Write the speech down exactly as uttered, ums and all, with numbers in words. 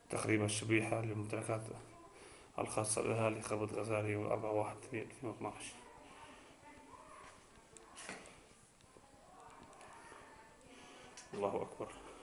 تقريبا شبيحة للممتلكات الخاصة بأهالي خربة غزال يوم أربعة واحد ألفين واثناشر. الله أكبر.